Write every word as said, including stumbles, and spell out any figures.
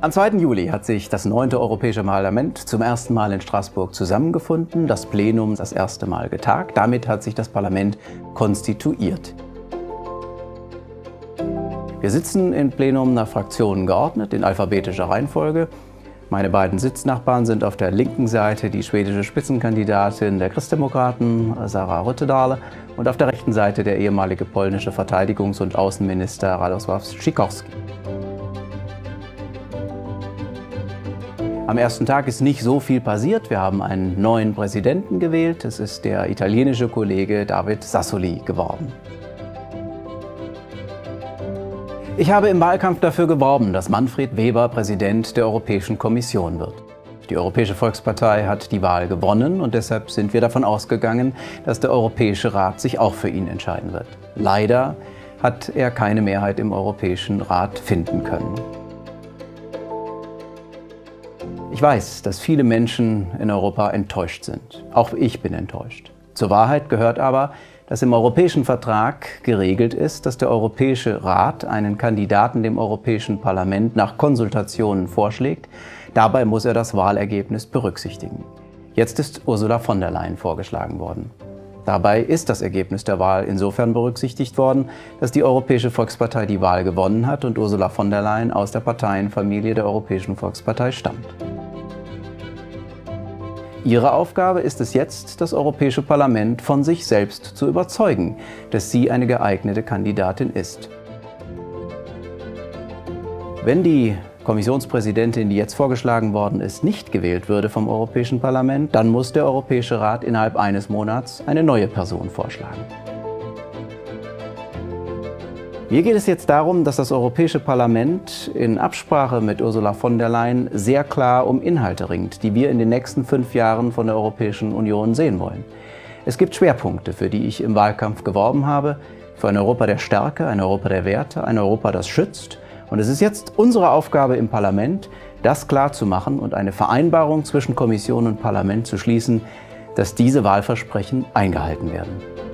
Am zweiten Juli hat sich das neunte Europäische Parlament zum ersten Mal in Straßburg zusammengefunden, das Plenum das erste Mal getagt. Damit hat sich das Parlament konstituiert. Wir sitzen im Plenum nach Fraktionen geordnet, in alphabetischer Reihenfolge. Meine beiden Sitznachbarn sind auf der linken Seite die schwedische Spitzenkandidatin der Christdemokraten, Sara Ryttedal, und auf der rechten Seite der ehemalige polnische Verteidigungs- und Außenminister Radosław Sikorski. Am ersten Tag ist nicht so viel passiert. Wir haben einen neuen Präsidenten gewählt. Es ist der italienische Kollege David Sassoli geworden. Ich habe im Wahlkampf dafür geworben, dass Manfred Weber Präsident der Europäischen Kommission wird. Die Europäische Volkspartei hat die Wahl gewonnen und deshalb sind wir davon ausgegangen, dass der Europäische Rat sich auch für ihn entscheiden wird. Leider hat er keine Mehrheit im Europäischen Rat finden können. Ich weiß, dass viele Menschen in Europa enttäuscht sind. Auch ich bin enttäuscht. Zur Wahrheit gehört aber, dass im Europäischen Vertrag geregelt ist, dass der Europäische Rat einen Kandidaten dem Europäischen Parlament nach Konsultationen vorschlägt. Dabei muss er das Wahlergebnis berücksichtigen. Jetzt ist Ursula von der Leyen vorgeschlagen worden. Dabei ist das Ergebnis der Wahl insofern berücksichtigt worden, dass die Europäische Volkspartei die Wahl gewonnen hat und Ursula von der Leyen aus der Parteienfamilie der Europäischen Volkspartei stammt. Ihre Aufgabe ist es jetzt, das Europäische Parlament von sich selbst zu überzeugen, dass sie eine geeignete Kandidatin ist. Wenn die Kommissionspräsidentin, die jetzt vorgeschlagen worden ist, nicht gewählt würde vom Europäischen Parlament, dann muss der Europäische Rat innerhalb eines Monats eine neue Person vorschlagen. Mir geht es jetzt darum, dass das Europäische Parlament in Absprache mit Ursula von der Leyen sehr klar um Inhalte ringt, die wir in den nächsten fünf Jahren von der Europäischen Union sehen wollen. Es gibt Schwerpunkte, für die ich im Wahlkampf geworben habe, für ein Europa der Stärke, ein Europa der Werte, ein Europa, das schützt. Und es ist jetzt unsere Aufgabe im Parlament, das klarzumachen und eine Vereinbarung zwischen Kommission und Parlament zu schließen, dass diese Wahlversprechen eingehalten werden.